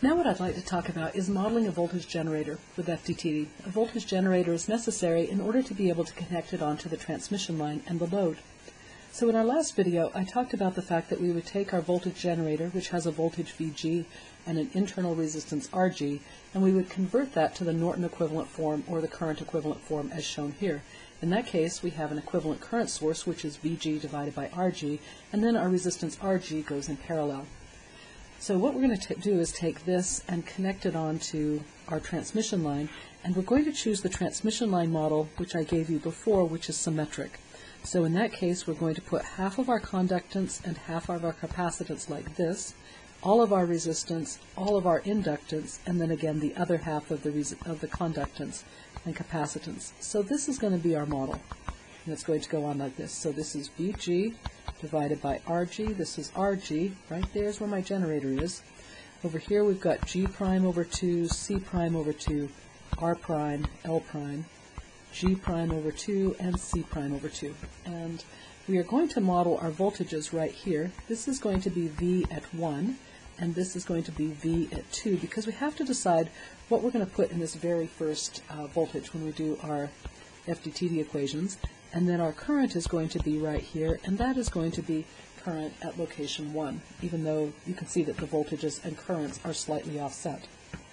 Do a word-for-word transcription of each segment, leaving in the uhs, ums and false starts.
Now what I'd like to talk about is modeling a voltage generator with F D T D. A voltage generator is necessary in order to be able to connect it onto the transmission line and the load. So in our last video, I talked about the fact that we would take our voltage generator, which has a voltage V G and an internal resistance R G, and we would convert that to the Norton equivalent form or the current equivalent form as shown here. In that case, we have an equivalent current source, which is V G divided by R G, and then our resistance R G goes in parallel. So what we're going to do is take this and connect it onto our transmission line, and we're going to choose the transmission line model which I gave you before, which is symmetric. So in that case, we're going to put half of our conductance and half of our capacitance like this, all of our resistance, all of our inductance, and then again the other half of the, of the conductance and capacitance. So this is going to be our model, and it's going to go on like this. So this is V G divided by R G. This is R G. Right there's where my generator is. Over here we've got G prime over two, C prime over two, R prime, L prime, G prime over two, and C prime over two. And we are going to model our voltages right here. This is going to be V at one, and this is going to be V at two, because we have to decide what we're going to put in this very first uh, voltage when we do our F D T D equations. And then our current is going to be right here, and that is going to be current at location one, even though you can see that the voltages and currents are slightly offset.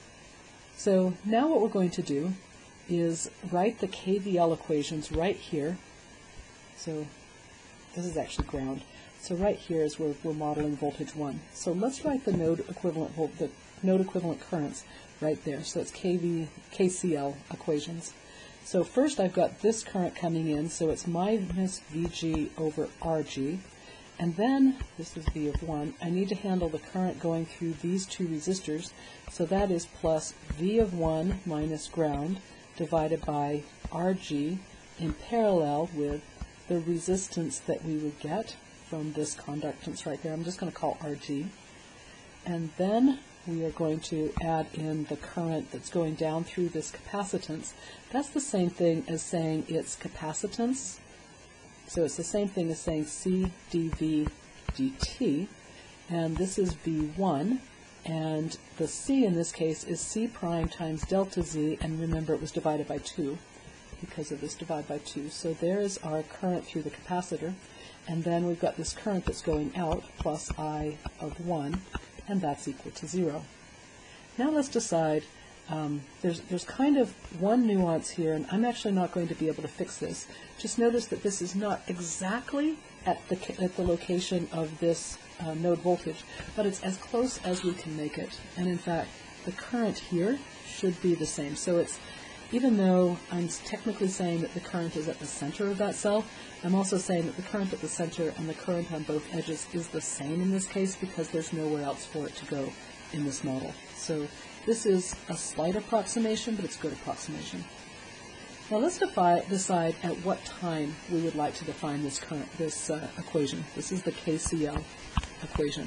So now what we're going to do is write the K V L equations right here. So this is actually ground. So right here is where we're modeling voltage one. So let's write the node equivalent volt the node equivalent currents right there. So it's K V K C L equations. So first I've got this current coming in, so it's minus V G over R G, and then, this is V of one, I need to handle the current going through these two resistors, so that is plus V of one minus ground divided by R G in parallel with the resistance that we would get from this conductance right there. I'm just going to call R G. And then we are going to add in the current that's going down through this capacitance. That's the same thing as saying it's capacitance. So it's the same thing as saying C dV dt. And this is V one. And the C in this case is C prime times delta Z. And remember, it was divided by two because of this divide by two. So there's our current through the capacitor. And then we've got this current that's going out, plus I of one. And that's equal to zero. Now let's decide, um, there's, there's kind of one nuance here, and I'm actually not going to be able to fix this. Just notice that this is not exactly at the, at the location of this uh, node voltage, but it's as close as we can make it. And in fact, the current here should be the same. So it's, even though I'm technically saying that the current is at the center of that cell, I'm also saying that the current at the center and the current on both edges is the same in this case because there's nowhere else for it to go in this model. So this is a slight approximation, but it's a good approximation. Now let's defi decide at what time we would like to define this current, this uh, equation. This is the K C L equation.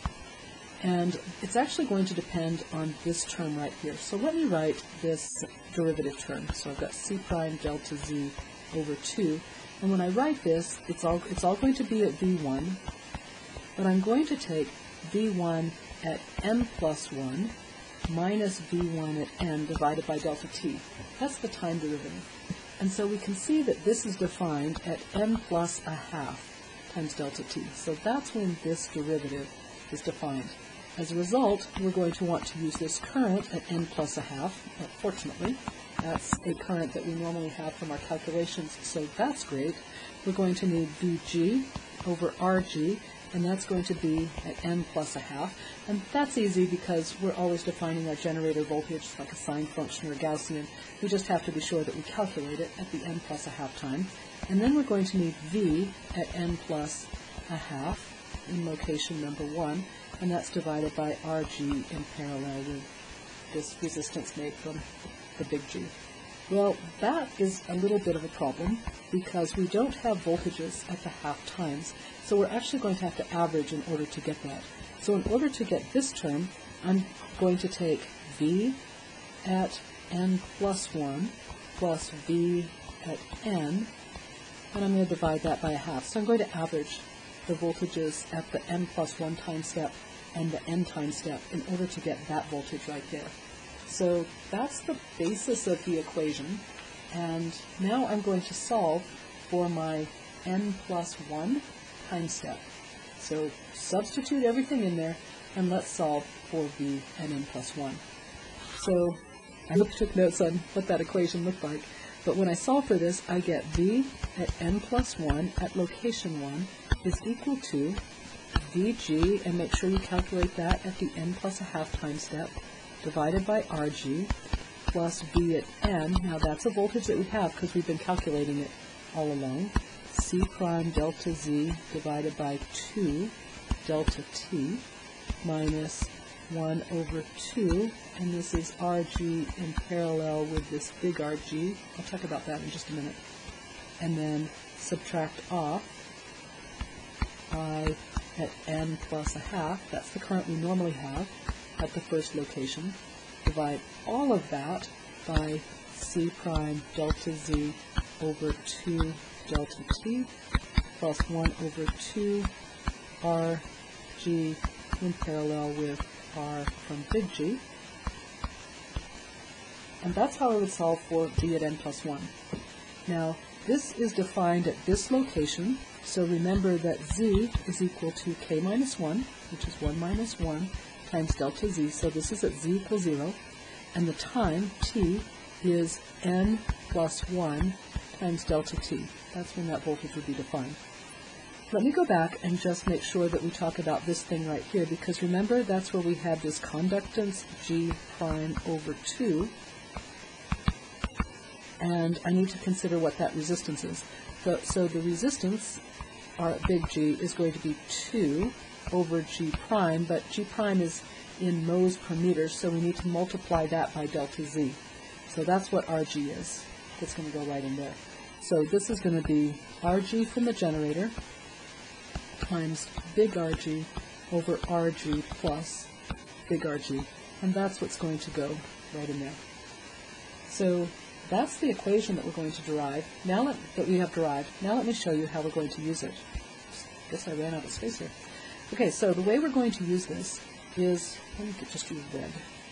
And it's actually going to depend on this term right here. So let me write this derivative term. So I've got C prime delta Z over two. And when I write this, it's all, it's all going to be at V one. But I'm going to take V one at n plus one minus V one at n divided by delta t. That's the time derivative. And so we can see that this is defined at n plus a half times delta t. So that's when this derivative is defined. As a result, we're going to want to use this current at n plus a half. But fortunately, that's a current that we normally have from our calculations, so that's great. We're going to need V G over R G, and that's going to be at n plus a half. And that's easy because we're always defining our generator voltage like a sine function or a Gaussian. We just have to be sure that we calculate it at the n plus a half time. And then we're going to need V at n plus a half in location number one, and that's divided by R G in parallel with this resistance made from the big G. Well, that is a little bit of a problem because we don't have voltages at the half times, so we're actually going to have to average in order to get that. So in order to get this term, I'm going to take V at n plus one plus V at n, and I'm going to divide that by a half. So I'm going to average the voltages at the n plus one time step and the n time step in order to get that voltage right there. So that's the basis of the equation, and now I'm going to solve for my n plus one time step. So substitute everything in there, and let's solve for v and n plus one. So I hope you took notes on what that equation looked like, but when I solve for this, I get v at n plus one at location one is equal to vg, and make sure you calculate that at the n plus a half time step, divided by rg, plus v at n, now that's a voltage that we have because we've been calculating it all along, c prime delta z divided by two delta t, minus one over two, and this is rg in parallel with this big R G. I'll talk about that in just a minute. And then subtract off I at n plus a half, that's the current we normally have at the first location. Divide all of that by c prime delta z over two delta t plus one over two R G in parallel with R from big G. And that's how I would solve for v at n plus one. Now, this is defined at this location, so remember that z is equal to k minus one, which is one minus one, times delta z, so this is at z equals zero, and the time, t, is n plus one times delta t. That's when that voltage would be defined. Let me go back and just make sure that we talk about this thing right here, because remember that's where we have this conductance G prime over two, and I need to consider what that resistance is. So, so the resistance, our big G, is going to be two over G prime, but G prime is in mhos per meter, so we need to multiply that by delta Z. So that's what R G is. That's going to go right in there. So this is going to be R G from the generator times big R G over R G plus big R G. And that's what's going to go right in there. So that's the equation that we're going to derive. Now let, that we have derived. Now let me show you how we're going to use it. I guess I ran out of space here. Okay, so the way we're going to use this is, let me just use red.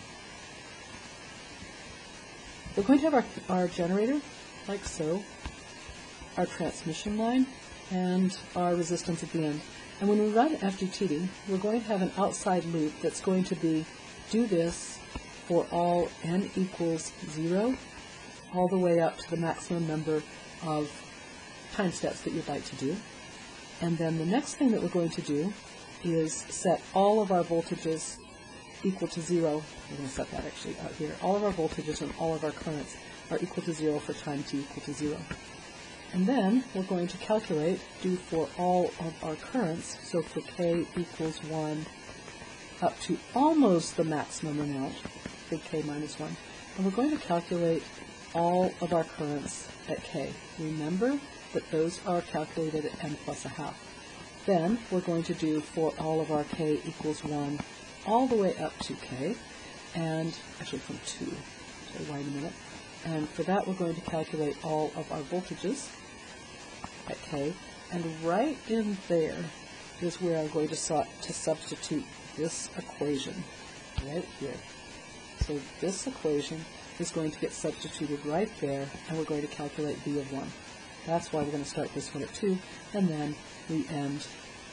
We're going to have our, our generator, like so, our transmission line, and our resistance at the end. And when we run F D T D, we're going to have an outside loop that's going to be, do this for all n equals zero, all the way up to the maximum number of time steps that you'd like to do. And then the next thing that we're going to do is set all of our voltages equal to zero. We're going to set that actually out here. All of our voltages and all of our currents are equal to zero for time t equal to zero. And then we're going to calculate, do for all of our currents, so for k equals one up to almost the maximum amount, big K minus one. And we're going to calculate all of our currents at k. Remember that those are calculated at n plus a half. Then we're going to do for all of our k equals one all the way up to k, and actually from two, so wait a minute. And for that we're going to calculate all of our voltages at k, and right in there is where I'm going to, so to substitute this equation right here. So this equation is going to get substituted right there, and we're going to calculate v of one. That's why we're going to start this one at two, and then we end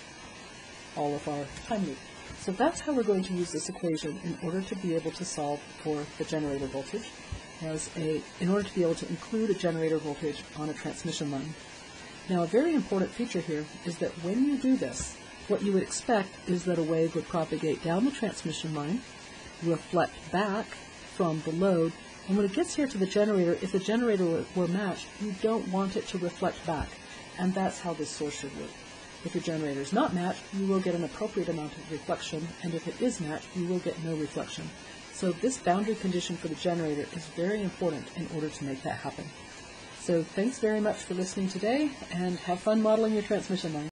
all of our time loop. So that's how we're going to use this equation in order to be able to solve for the generator voltage, as a, in order to be able to include a generator voltage on a transmission line. Now, a very important feature here is that when you do this, what you would expect is that a wave would propagate down the transmission line, reflect back from the load, and when it gets here to the generator, if the generator were, were matched, you don't want it to reflect back, and that's how this source should work. If your generator is not matched, you will get an appropriate amount of reflection, and if it is matched, you will get no reflection. So this boundary condition for the generator is very important in order to make that happen. So thanks very much for listening today, and have fun modeling your transmission line.